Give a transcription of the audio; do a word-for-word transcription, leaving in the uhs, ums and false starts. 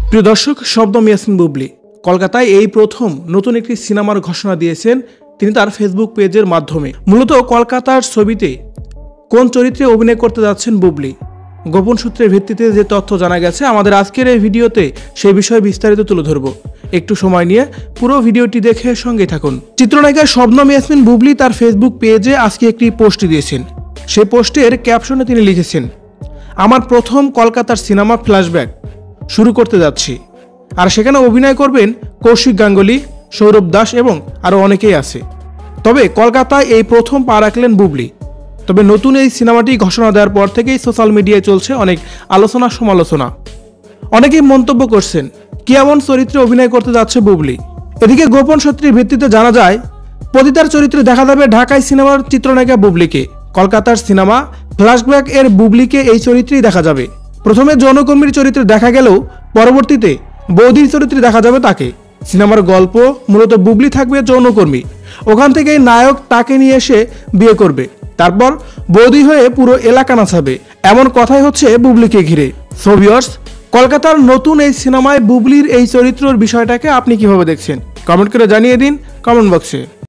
প্রিয় দর্শক, শবনম ইয়াসমিন বুবলি কলকাতায় এই প্রথম নতুন একটি সিনেমার ঘোষণা দিয়েছেন তিনি তার ফেসবুক পেজের মাধ্যমে। মূলত কলকাতার ছবিতে কোন চরিত্রে অভিনয় করতে যাচ্ছেন বুবলি, গোপন সূত্রের ভিত্তিতে যে তথ্য জানা গেছে, আমাদের আজকের এই ভিডিওতে সেই বিষয়ে বিস্তারিত তুলে ধরব। একটু সময় নিয়ে পুরো ভিডিওটি দেখে সঙ্গে থাকুন। চিত্রনায়িকা শবনম ইয়াসমিন বুবলি তার ফেসবুক পেজে আজকে একটি পোস্ট দিয়েছেন। সেই পোস্টের ক্যাপশনে তিনি লিখেছেন, আমার প্রথম কলকাতার সিনেমা ফ্ল্যাশব্যাক শুরু করতে যাচ্ছি, আর সেখানে অভিনয় করবেন কৌশিক গাঙ্গুলি, সৌরভ দাস এবং আরও অনেকেই আছে। তবে কলকাতায় এই প্রথম পা রাখলেন বুবলি। তবে নতুন এই সিনেমাটি ঘোষণা দেওয়ার পর থেকেই সোশ্যাল মিডিয়ায় চলছে অনেক আলোচনা সমালোচনা। অনেকেই মন্তব্য করছেন কি এমন চরিত্রে অভিনয় করতে যাচ্ছে বুবলি। এদিকে গোপন সূত্রের ভিত্তিতে জানা যায়, পতিতার চরিত্রে দেখা যাবে ঢাকায় সিনেমার চিত্রনায়িকা বুবলিকে। কলকাতার সিনেমা ফ্ল্যাশব্যাক এর বুবলিকে এই চরিত্রেই দেখা যাবে। প্রথমে যৌনকর্মীর চরিত্রে দেখা গেলেও পরবর্তীতে বৌদির চরিত্রে দেখা যাবে তাকে। সিনেমার গল্প মূলত বুবলি থাকবে যৌনকর্মী, ওখান থেকেই নায়ক তাকে নিয়ে এসে বিয়ে করবে, তারপর বৌদি হয়ে পুরো এলাকা নাচাবে, এমন কথাই হচ্ছে বুবলিকে ঘিরে। সো ভিউয়ার্স, কলকাতার নতুন এই সিনেমায় বুবলির এই চরিত্রের বিষয়টাকে আপনি কিভাবে দেখছেন কমেন্ট করে জানিয়ে দিন কমেন্ট বক্সে।